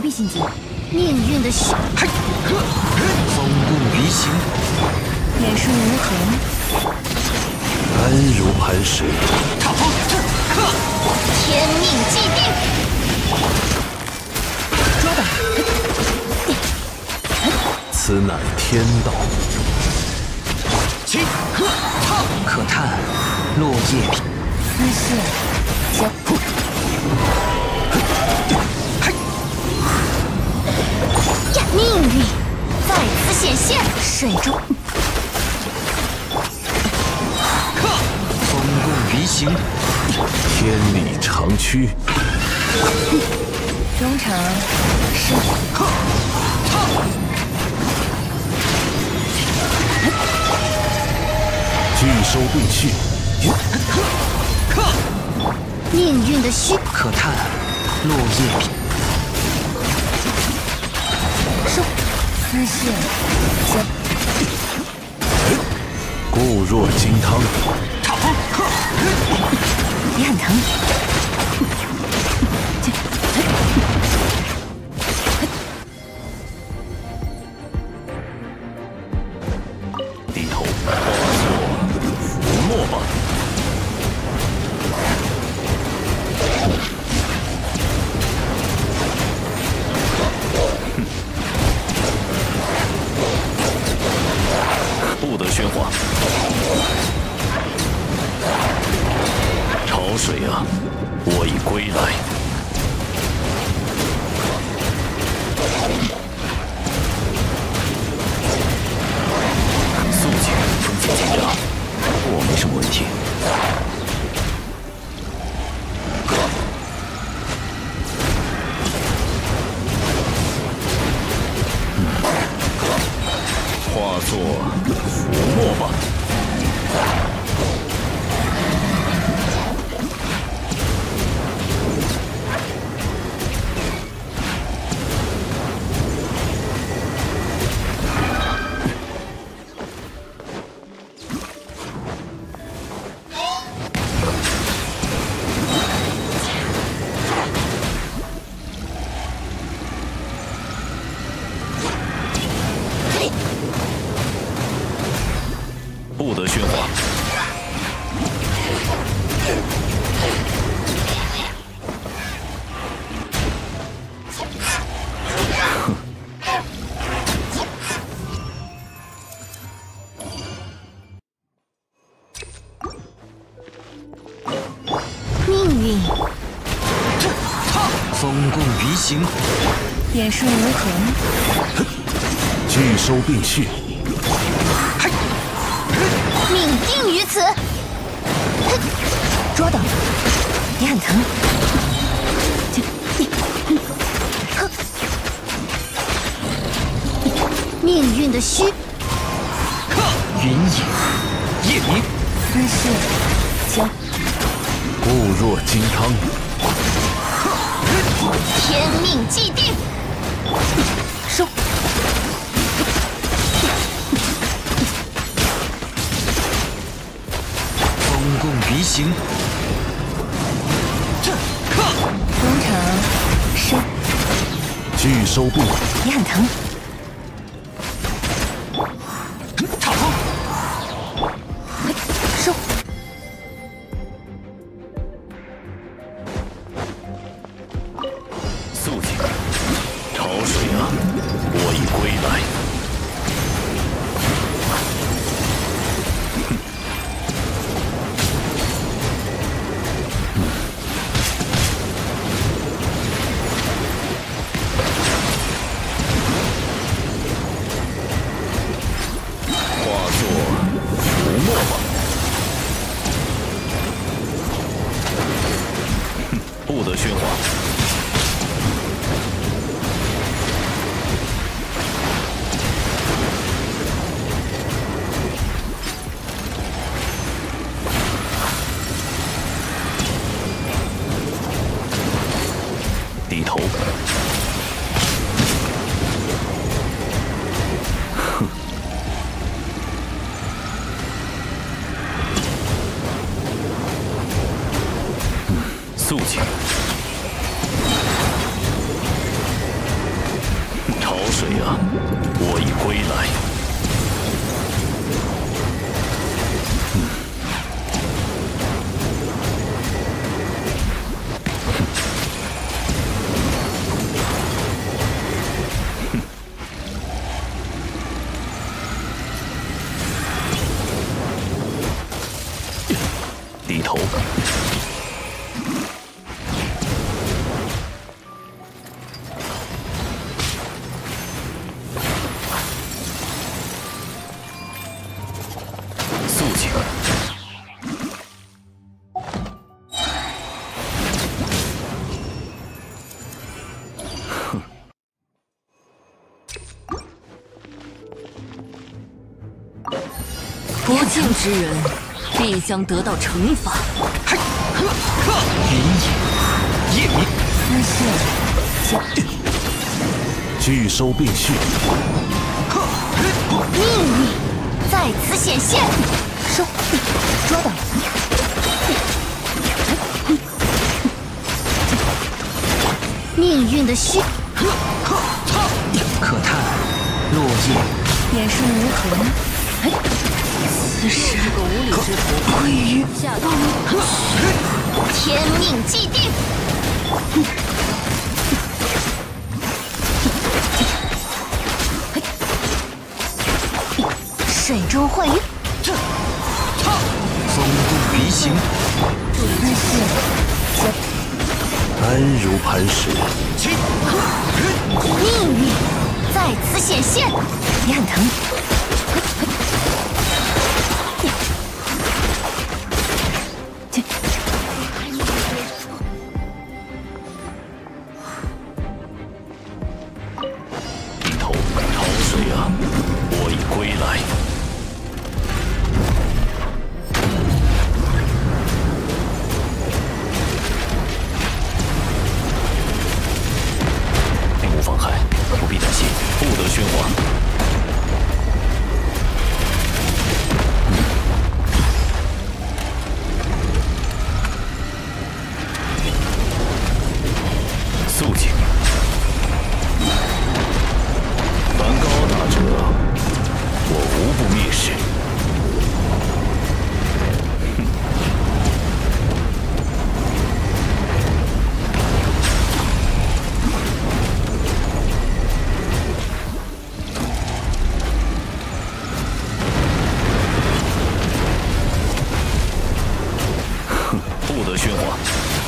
避心经，命运的血， 风骨离形， 眼术无痕， 安如磐石。 天命既定。捉的， 此乃天道。 可叹落叶飘。 丝线交呀，命运在此显现，水中风骨离形， 天理长驱。 中场是拒收并去。 命运的虚， 可叹落叶飘。 收丝线交固若金汤。 也很疼。 低头化作浮沫吧。不得喧哗。潮水啊，我已归来。肃静，风景尽量，我没什么问题。化作浮沫吧。不得喧哗。 命运风骨离形， 眼术无痕， 拒收并去。 命定于此。捉到，也很疼。命运的虚， 云影，夜明， 丝线交固若金汤。 天命既定。收。 风骨离形， 中场收， 拒收并。 也很疼。收。 肃静，潮水啊，我已归来。化作浮沫吧。不得喧哗。低头。肃静。 不敬之人，必将得到惩罚。 云野，夜明， 丝线， 拒收并蓄。 命运在此显现。 收，抓到。 命运的虚， 可叹落叶， 眼生无痕。此时个无理之徒，归于下刀。 天命既定。水中幻月， 风度离形， 安如磐石。 命运在此显现。 你很疼。 低头，潮水啊，我已归来。并无妨害，不必担心，不得喧哗。肃静。凡高大者，我无不蔑视。不得喧哗。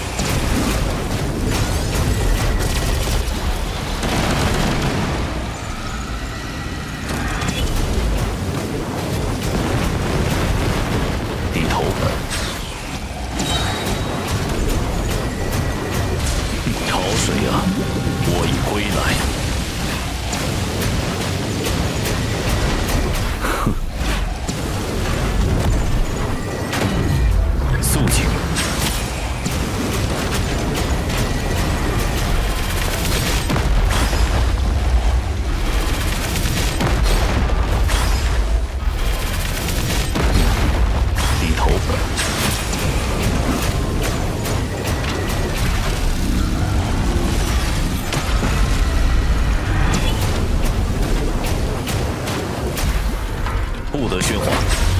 低头。潮水啊，我已归来。肃静。低头。不得喧哗。